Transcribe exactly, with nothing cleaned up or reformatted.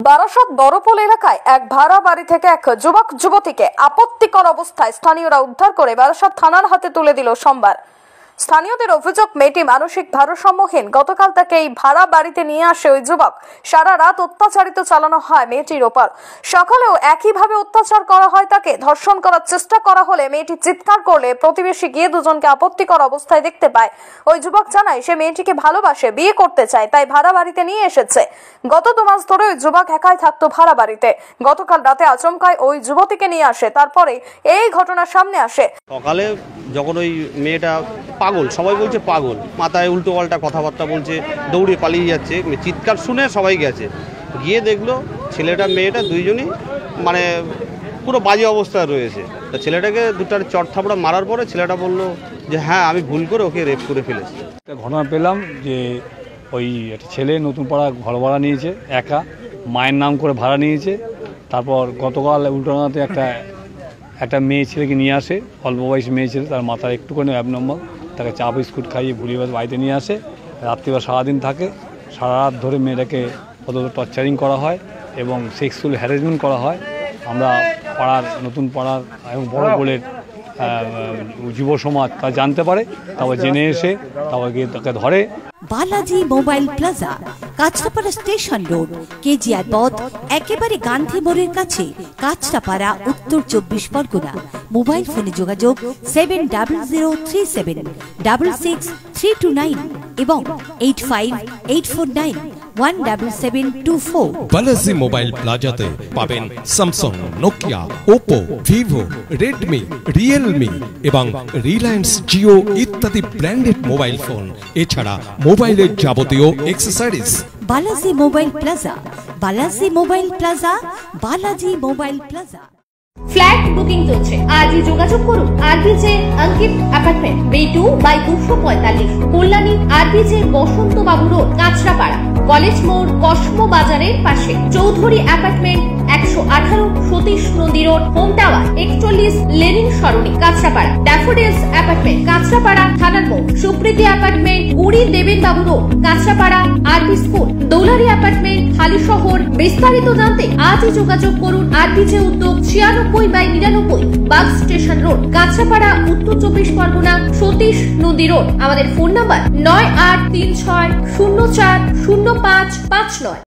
বারাসাত বড়পোল এলাকায় এক ভাড়া বাড়ি থেকে এক যুবক যুবতীকে আপত্তিকর অবস্থায় স্থানীয়রা উদ্ধার করে বারাসাত থানার হাতে তুলে দিল সোমবার। স্থানীয়দের অভিযোগ, মেয়েটি মানসিক ভারসাম্যহীন। গতকাল তাকে এই ভাড়া বাড়িতে নিয়ে আসে ওই যুবক। সারা রাত অত্যাচারিত চালানো হয় মেয়েটির ওপর। সকালেও একইভাবে অত্যাচার করা হয় তাকে। ধর্ষণ করার চেষ্টা করা হলে মেয়েটি চিৎকার করলে প্রতিবেশী গিয়ে দুজনকে আপত্তিকর অবস্থায় দেখতে পায়। ওই যুবক জানায় সে মেয়েটিকে ভালোবাসে, বিয়ে করতে চায়, তাই ভাড়া বাড়িতে নিয়ে এসেছে। গত দু মাস ধরে ওই যুবক একাই থাকতো ভাড়া বাড়িতে। গতকাল রাতে আচমকায় ওই যুবতীকে নিয়ে আসে, তারপরে এই ঘটনা সামনে আসে। সকালে যখন ওই মেয়েটা পাগল, সবাই বলছে পাগল, মাথায় উল্টো পাল্টা কথাবার্তা বলছে, দৌড়ে পালিয়ে যাচ্ছে, চিৎকার শুনে সবাই গেছে, গিয়ে দেখলো ছেলেটা মেয়েটা দুইজনই মানে পুরো বাজে অবস্থায় রয়েছে। তা ছেলেটাকে দুটার চট থাপড়া মারার পরে ছেলেটা বলল যে হ্যাঁ আমি ভুল করে ওকে রেপ করে ফেলেছি। ঘটনা পেলাম যে ওই একটা ছেলে নতুন পাড়া ঘর ভাড়া নিয়েছে, একা মায়ের নাম করে ভাড়া নিয়েছে। তারপর গতকাল উল্টোনাতে একটা একটা মেয়ে ছেলেকে নিয়ে আসে, অল্প বয়সী মেয়ে ছেলে, তার মাথার একটুখানি অ্যাবনর্মাল, তাকে চা বিস্কুট খাইয়ে ভুলিয়ে বাড়িতে নিয়ে আসে। রাত্রিবেলা সারাদিন থাকে, সারা রাত ধরে মেয়েটাকে কত টর্চারিং করা হয় এবং সেক্সুয়াল হ্যারাসমেন্ট করা হয়। আমরা পাড়ার নতুন পাড়ার এবং বড় পোলের যুব সমাজ তা জানতে পারে, তারপর জেনে এসে তারপর গিয়ে তাকে ধরে। Balaji mobile plaza, Kanchrapara station road, KGR পথ, একেবারে গান্ধী মোড়ের কাছে, কাঁচরাপাড়া, উত্তর চব্বিশ পরগনা। মোবাইল ফোনে যোগাযোগ seven double zero three seven double six three two nine এবং eight five eight four nine one double seven two four. Balaji mobile প্লাজাতে পাবেন Samsung, Nokia, Oppo, Vivo, Redmi, Realme এবং রিলায়েন্স জিও ইত্যাদি ব্র্যান্ডেড মোবাইল ফোন, এছাড়া মোবাইলের যাবতীয় accessories. Balaji mobile plaza, Balaji mobile plaza, Balaji mobile plaza. Flat booking চলছে, আজই যোগাযোগ করুন RBJ Ankit apartment, B two by দুশো পঁয়তাল্লিশ, Kalyani, RBJ Basanta Babu road, Kanchrapara, college মোড়, কসমো বাজারের পাশে। চৌধুরী অ্যাপার্টমেন্ট, একশো আঠারো Satish Nadi road, home tower, একচল্লিশ Lenin Sarani, Kanchrapara. Daffodils apartment, Kanchrapara থানার মোড়। সুপ্রীতি অ্যাপার্টমেন্ট, কুড়ি দেবেন বাবু রোড, কাঁচরাপাড়া আরবি স্কুল। দৌলারি অ্যাপার্টমেন্ট, হালিশহর। বিস্তারিত জানতে আজই যোগাযোগ করুন আরবিজে উদ্যোগ ছিয়ানব্বই বাই নিরানব্বই, বাগ স্টেশন রোড, কাঁচরাপাড়া, উত্তর চব্বিশ পরগনা, সতীশ নদী রোড। আমাদের ফোন নাম্বার নয় আট তিন ছয় শূন্য চার শূন্য পাঁচ পাঁচ নয়।